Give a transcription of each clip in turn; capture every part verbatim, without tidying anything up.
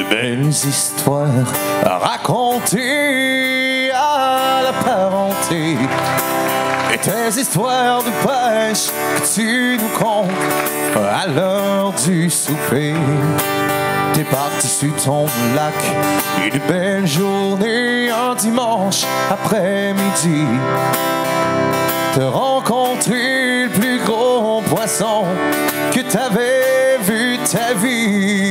belles histoires à raconter à la parenté. Et tes histoires de pêche que tu nous contes à l'heure du souper. T'es parti sur ton lac, une belle journée, un dimanche après-midi. T'as rencontré le plus gros poisson que t'avais vu de ta vie.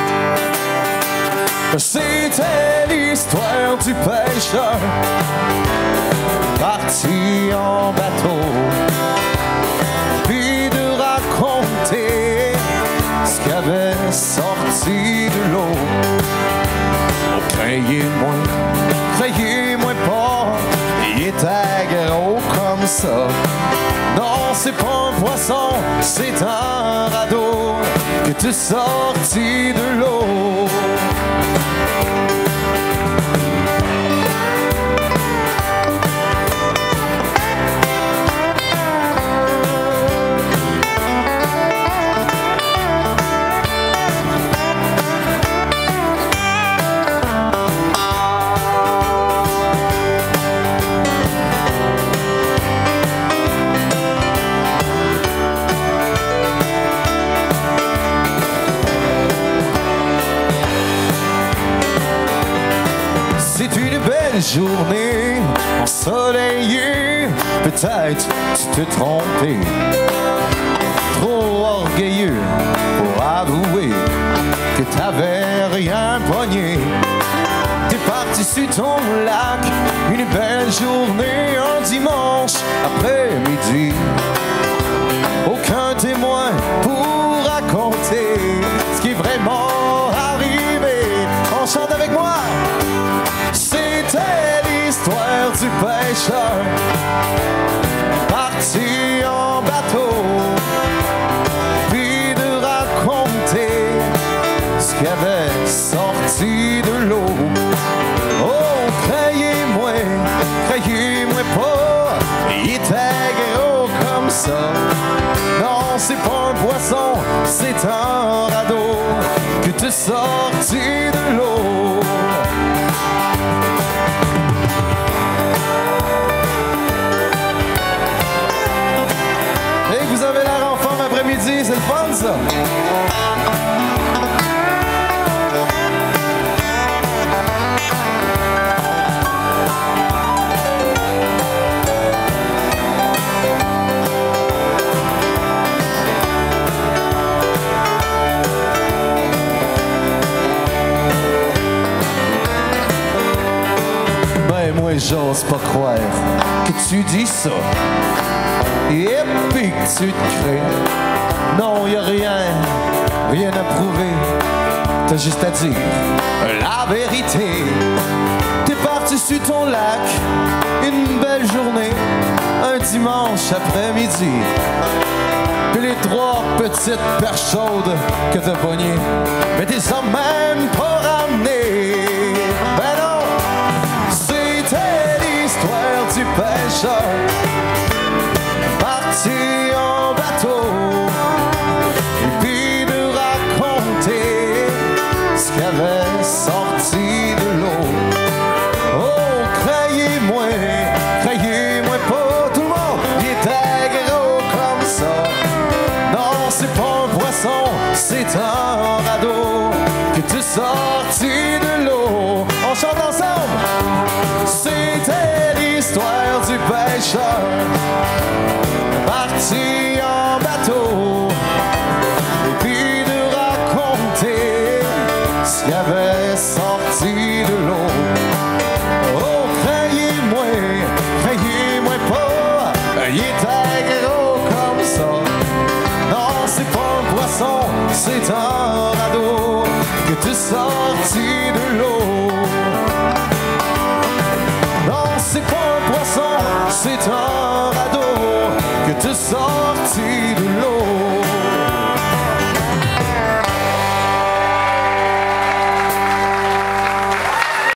C'était l'histoire du pêcheur parti en bateau, puis de raconter ce qu'il avait sorti de l'eau. Oh, craignez-moi, craignez-moi pas, il était gros comme ça. Non, c'est pas un poisson, c'est un radeau que t'es sorti de l'eau. C'est une belle journée ensoleillée. Peut-être tu t'es trompé, trop orgueilleux pour avouer que t'avais rien pogné. T'es parti sur ton lac, une belle journée, un dimanche après-midi. Aucun témoin pour raconter ce qui est vraiment arrivé. On chante avec moi. C'était l'histoire du pêcheur parti en bateau, puis de raconter ce qu'il avait sorti de l'eau. Oh, craignez-moi, craignez-moi pas, il était gros comme ça. Non, c'est pas un poisson, c'est un radeau que t'es sorti de l'eau. Et vous avez l'air en forme après-midi, c'est le fun ça? Ben moi j'ose pas croire que tu dis ça. Et puis que tu te crées. Non, y a rien, rien à prouver. T'as juste à dire la vérité. T'es parti sur ton lac, une belle journée, un dimanche après-midi. Puis les trois petites perches chaudes que t'as pognées, mais t'es sans même pas ramené. Ben non, c'était l'histoire du pêcheur parti en bateau, et puis de raconter ce qu'il avait sorti de l'eau. Oh, croyez-moi, croyez-moi pas, tout le monde, il était gros comme ça. Non, c'est pas un poisson, c'est un radeau que t'es sorti de l'eau. On chante ensemble. C'était l'histoire du pêcheur parti en bateau, et puis de raconter ce qu'il avait sorti de l'eau. Oh, croyez-moi, croyez-moi pas, il était gros comme ça. Non, c'est pas un poisson, c'est un radeau que t'es sorti de l'eau. Non, c'est pas un poisson, c'est un